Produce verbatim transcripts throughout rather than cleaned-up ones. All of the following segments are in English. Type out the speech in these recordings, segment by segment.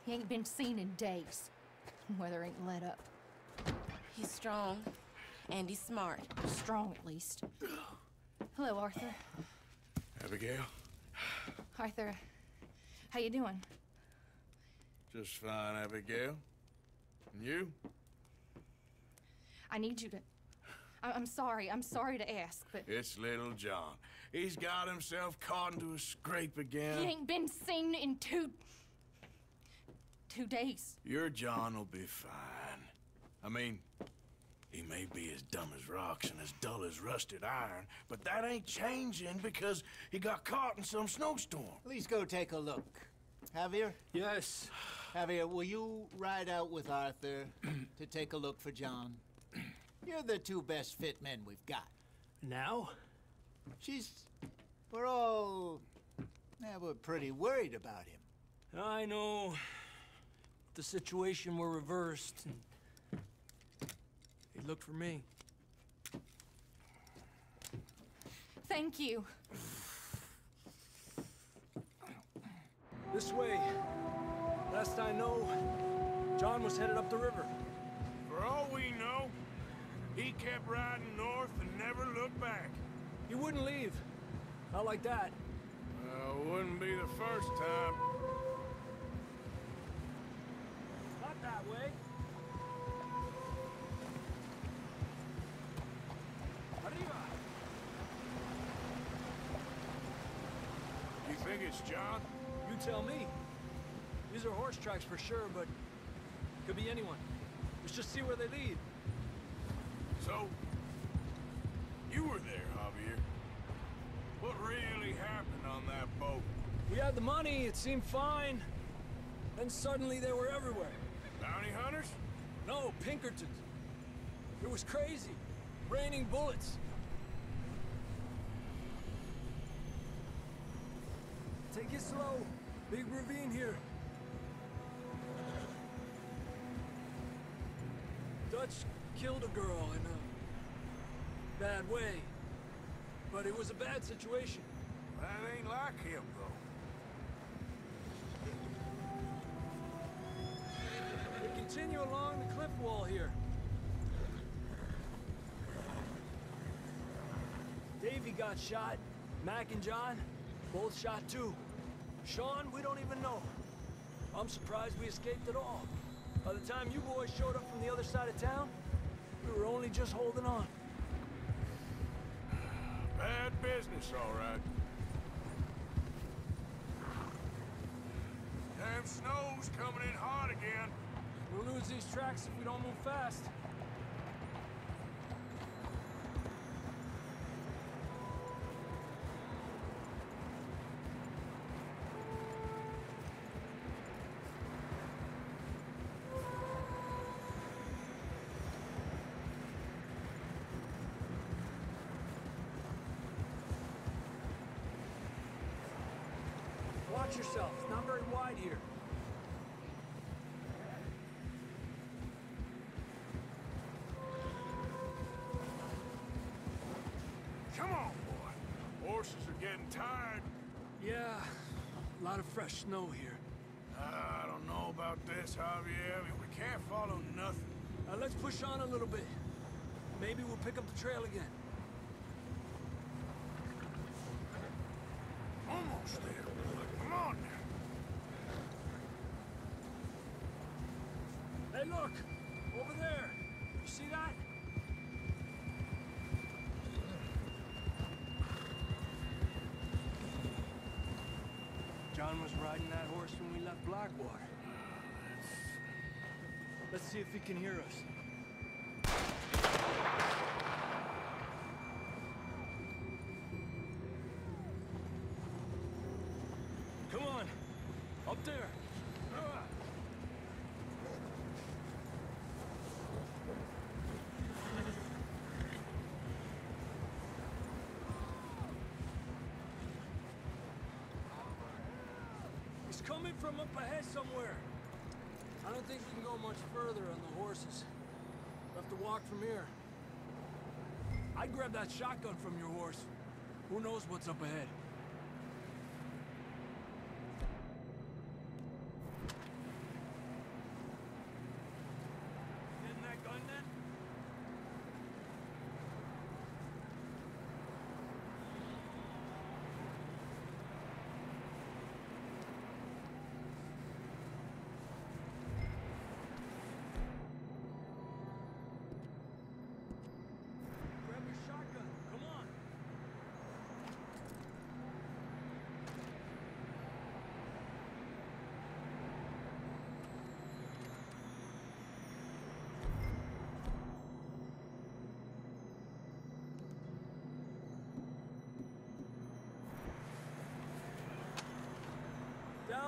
He ain't been seen in days. Weather ain't let up. He's strong, and he's smart. Strong, at least. Hello, Arthur. Abigail? Arthur, how you doing? Just fine, Abigail. And you? I need you to... I I'm sorry. I'm sorry to ask, but... It's little John. He's got himself caught into a scrape again. He ain't been seen in two... two days. Your John will be fine. I mean, he may be as dumb as rocks and as dull as rusted iron, but that ain't changing because he got caught in some snowstorm. Please go take a look. Javier? Yes. Javier, will you ride out with Arthur to take a look for John? You're the two best fit men we've got. Now? She's... We're all... Yeah, we're pretty worried about him. I know. The situation were reversed. And he looked for me. Thank you. This way. Last I know, John was headed up the river. For all we know, he kept riding north and never looked back. He wouldn't leave. Not like that. Uh, wouldn't be the first time. Not that way. Arriba. You think it's John? You tell me. These are horse tracks for sure, but could be anyone. Let's just see where they lead. So, you were there, Javier. What really happened on that boat? We had the money, it seemed fine. Then suddenly they were everywhere. Bounty hunters? No, Pinkertons. It was crazy. Raining bullets. Take it slow. Big ravine here. Dutch killed a girl in a bad way. But it was a bad situation. That ain't like him, though. We continue along the cliff wall here. Davey got shot. Mac and John, both shot too. Sean, we don't even know. I'm surprised we escaped at all. By the time you boys showed up from the other side of town, we were only just holding on. Bad business, all right. Damn snow's coming in hot again. We'll lose these tracks if we don't move fast. Watch yourself. It's not very wide here. Come on, boy. Horses are getting tired. Yeah, a lot of fresh snow here. I don't know about this, Javier. I mean, we can't follow nothing. Uh, let's push on a little bit. Maybe we'll pick up the trail again. Almost there, boy. Come on now. Hey, look! Over there! You see that? John was riding that horse when we left Blackwater. Let's see if he can hear us. Come on! Up there! Uh. He's coming from up ahead somewhere. I don't think we can go much further on the horses. We'll have to walk from here. I'd grab that shotgun from your horse. Who knows what's up ahead?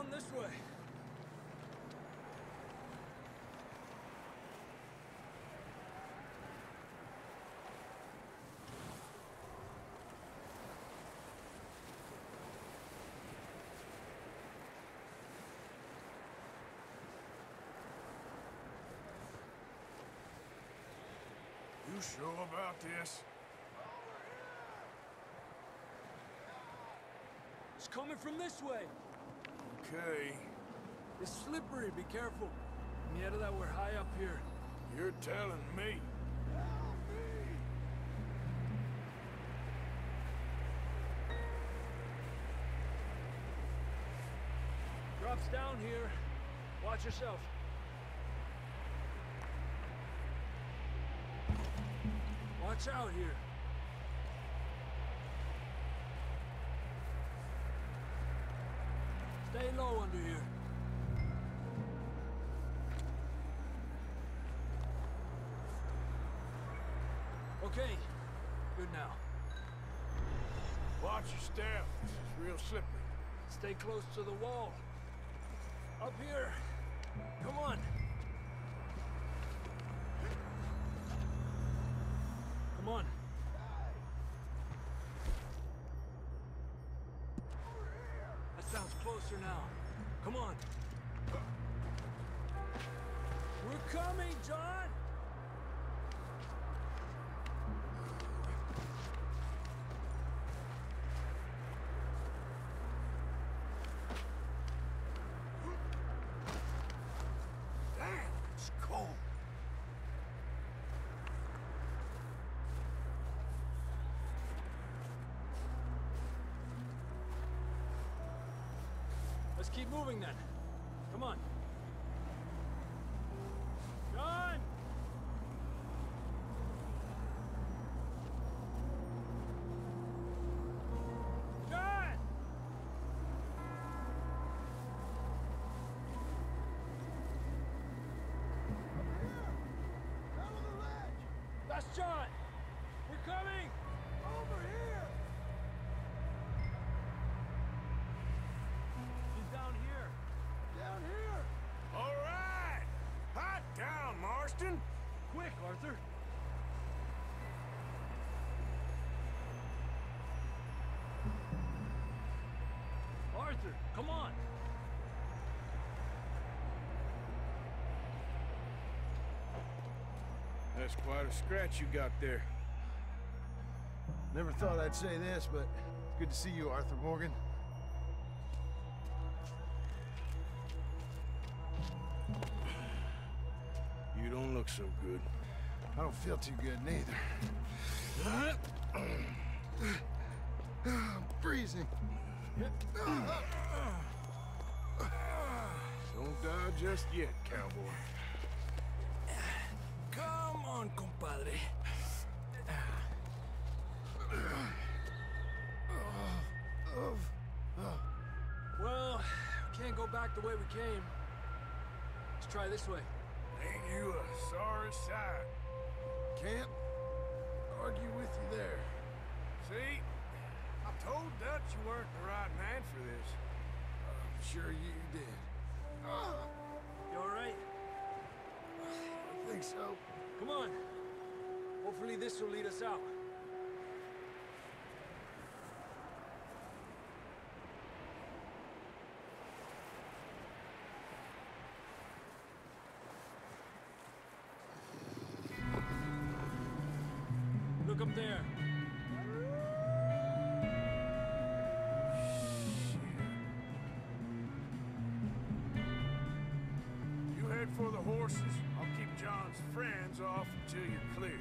down this way. You sure about this? It's coming from this way. Okay. It's slippery, be careful. Mierda, that we're high up here. You're telling me. Drops down here. Watch yourself. Watch out here. Stay low under here. Okay, good now. Watch your step. This is real slippery. Stay close to the wall. Up here. Come on. Come on. That sounds closer now. Come on. We're coming, John! Damn, it's cold. Let's keep moving then. Come on. John! John! That's John! We're coming! Over here! He's down here. Down here! All right! Hot down, Marston! Quick, Arthur! Arthur, come on! That's quite a scratch you got there. Never thought I'd say this, but it's good to see you, Arthur Morgan. You don't look so good. I don't feel too good neither. I'm freezing. Don't die just yet, cowboy. Come on, compadre. Well, we can't go back the way we came. Let's try this way. Ain't you a sorry sight? Can't argue with you there. See? I told Dutch you weren't the right man for this. I'm sure you did. You all right? I think so. Come on. Hopefully this will lead us out. Look up there. You head for the horses. I'll keep John's friends off until you're clear.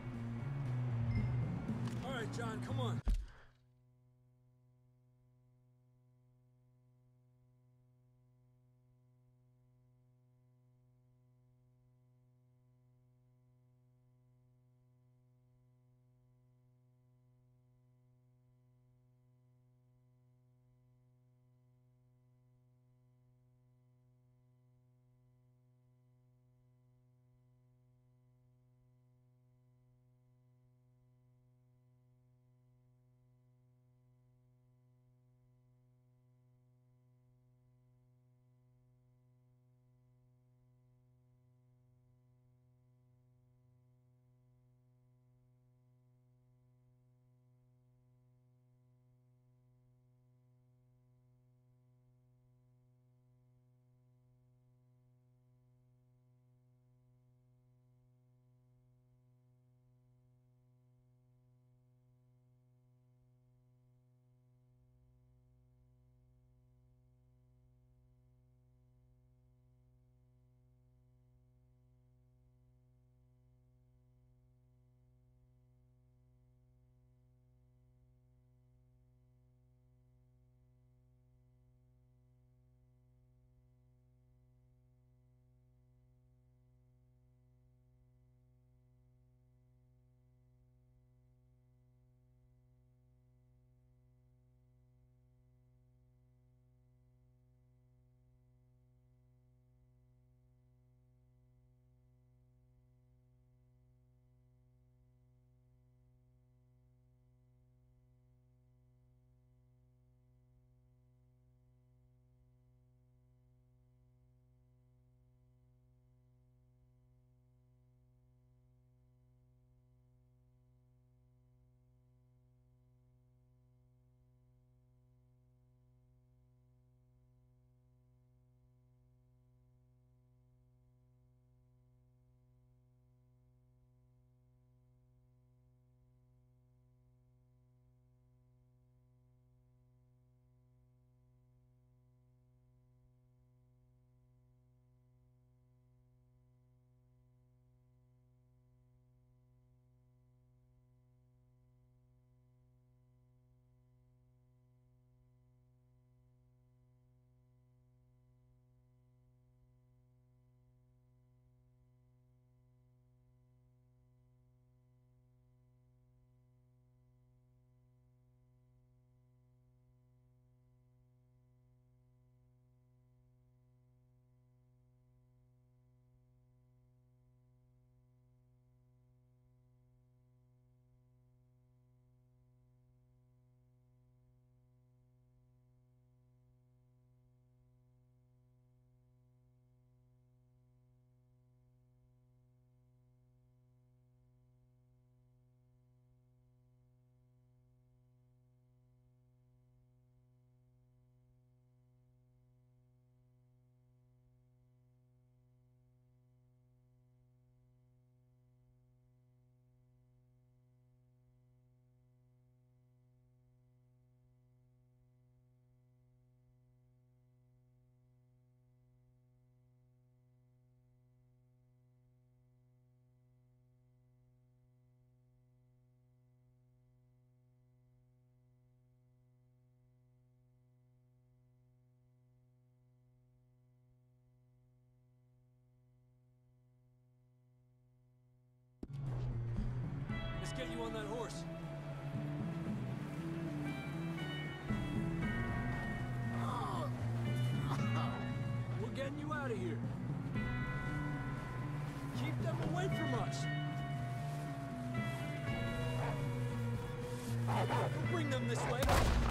All right, John, come on. Let's get you on that horse. We're getting you out of here. Keep them away from us. Don't bring them this way.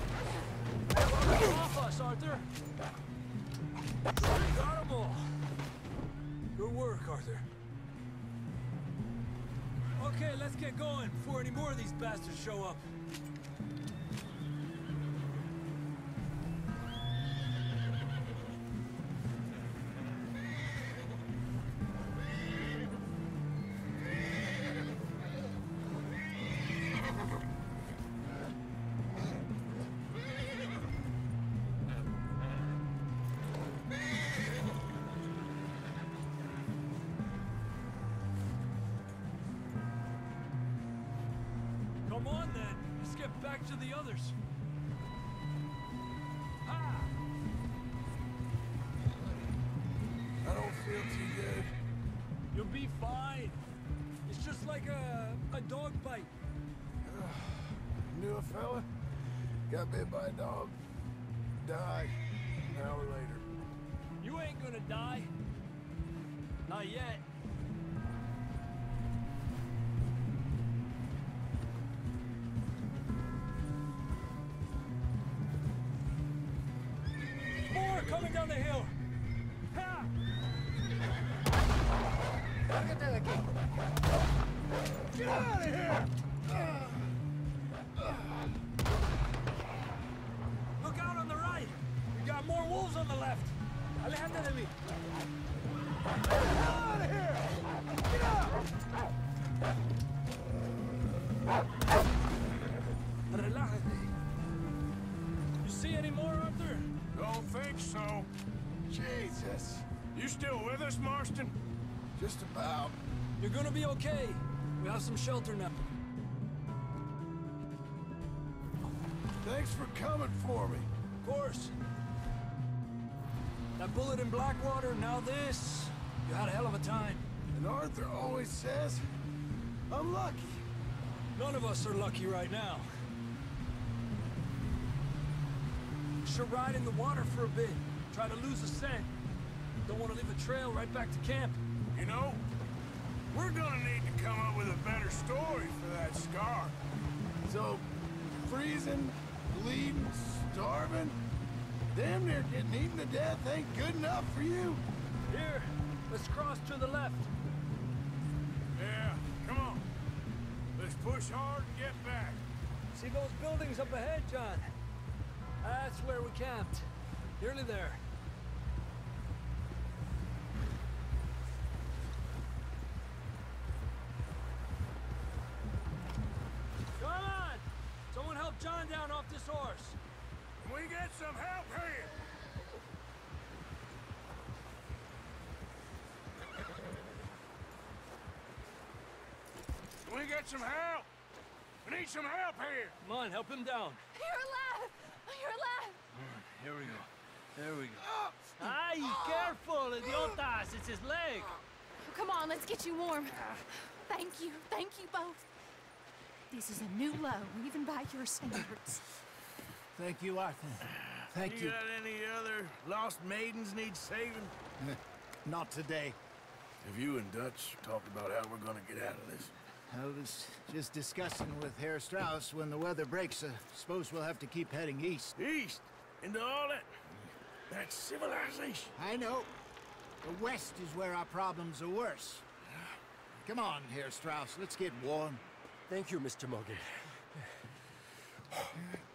Off us, Arthur. Got them all. Good work, Arthur. Okay, let's get going before any more of these bastards show up. Come on, then. Let's get back to the others. Ha! I don't feel too good. You'll be fine. It's just like a, a dog bite. Knew a fella? Got bit by a dog. Died an hour later. You ain't gonna die. Not yet. More coming down the hill. Ha! Get out of here! Look out on the right. We got more wolves on the left. Alejandro de mí. Get out of here! Get out! Relájate. You see any more, Arthur? Don't think so. Jesus. You still with us, Marston? Just about. You're gonna be okay. We have some shelter now. Thanks for coming for me. Of course. That bullet in Blackwater, now this. You had a hell of a time. And Arthur always says, I'm lucky. None of us are lucky right now. Should ride in the water for a bit. Try to lose a scent. Don't want to leave a trail right back to camp. You know, we're gonna need to come up with a better story for that scar. So, freezing, bleeding, starving, damn near getting eaten to death ain't good enough for you? Here, let's cross to the left. Yeah, come on. Let's push hard and get back. See those buildings up ahead, John? That's where we camped. Nearly there. Come on! Someone help John down off this horse. Can we get some help here? Can we get some help? We need some help here. Come on, help him down. You're alive! You're alive! Here we go. There we go. Ay, careful, idiotas! It's his leg. Come on, let's get you warm. Thank you. Thank you both. This is a new low, even by your standards. Thank you, Arthur. Thank You you. got any other lost maidens need saving? Not today. Have you and Dutch talked about how we're gonna get out of this? I was just discussing with Herr Strauss when the weather breaks. I suppose we'll have to keep heading east. East? Into all that... that civilization? I know. The west is where our problems are worse. Come on, Herr Strauss. Let's get warm. Thank you, Mister Morgan.